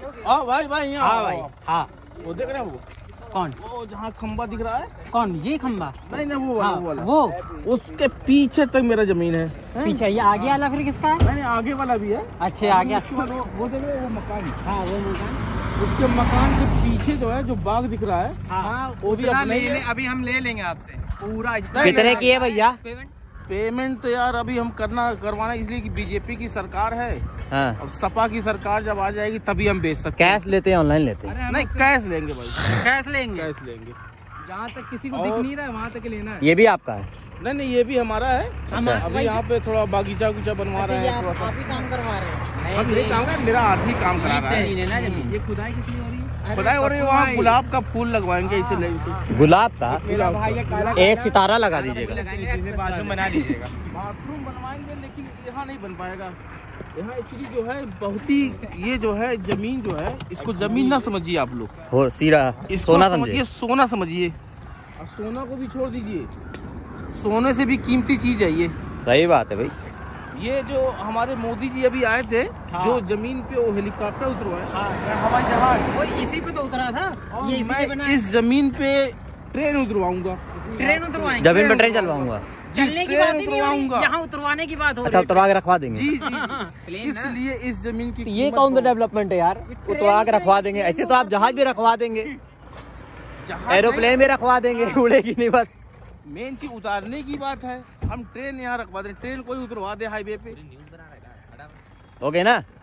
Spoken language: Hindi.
भाई भाई यहाँ हाँ भाई हाँ। वो देख रहे हैं वो कौन? वो जहाँ खंबा दिख रहा है। कौन? ये खंबा? नहीं नहीं वो वाला, हाँ, वो वाला। वो उसके पीछे तक मेरा जमीन है। पीछे। ये आगे वाला फिर किसका है? नहीं आगे वाला भी है। अच्छा आगे। वो देख रहे हो वो मकान। हाँ वो मकान। उसके मकान के पीछे जो है जो बाग दिख रहा है हाँ वो भी अपना ही है। अभी हम ले लेंगे आपसे पूरा। कितने की है भैया पेमेंट? तो यार अभी हम करवाना इसलिए कि बीजेपी की सरकार है। हाँ। अब सपा की सरकार जब आ जाएगी तभी हम बेच सकते हैं। कैश लेते हैं ऑनलाइन लेते हैं? नहीं कैश लेंगे भाई, कैश लेंगे। कैश लेंगे। जहाँ तक किसी को दिख नहीं रहा है वहाँ तक लेना है। ये भी आपका है? नहीं ये भी हमारा है। अच्छा। अभी यहाँ पे थोड़ा बागीचा बनवा रहे हैं। थोड़ा सा आप ही काम करवा रहे हैं? हम नहीं काम कर, मेरा आदमी काम करा रहा है। ये खुदाई कितनी हो रही है? खुदाई हो रही है। वहाँ गुलाब का फूल लगवाएंगे इसे ले। गुलाब का गुलाब एक सितारा लगा दीजिएगा। बाथरूम बना दीजिएगा। बाथरूम बनवाएंगे लेकिन यहाँ नहीं बन पाएगा। यहाँ एक्चुअली जो है बहुत ही ये जो है जमीन जो है इसको जमीन ना समझिए आप लोग। हो सीरा सोना समझिए। सोना समझिए। और सोना को भी छोड़ दीजिए, सोने से भी कीमती चीज है ये। सही बात है भाई। ये जो हमारे मोदी जी अभी आए थे, हाँ। जो जमीन पे वो हेलीकॉप्टर उतरवाए, हाँ। हवाई जहाज, वो इसी पे तो उतरा था। और ये मैं इस जमीन पे ट्रेन उतरवाऊंगा। ट्रेन उतरवाएंगे? जमीन पर ट्रेन चलवाऊंगा। चलने की बात ही नहीं हो रही, यहाँ उतरवाने की बात हो अच्छा रही उतरवा के रखवा देंगे। जी इसलिए इस जमीन की ये कौन सा डेवलपमेंट है यार? उतरवा के रखवा देंगे? ऐसे तो आप जहाज भी रखवा देंगे, एरोप्लेन भी रखवा देंगे, उड़ेगी नहीं बस। मेन चीज उतारने की बात है। हम ट्रेन यहाँ रखवा दें, ट्रेन कोई उतरवा दे हाईवे पे। हो गए ना?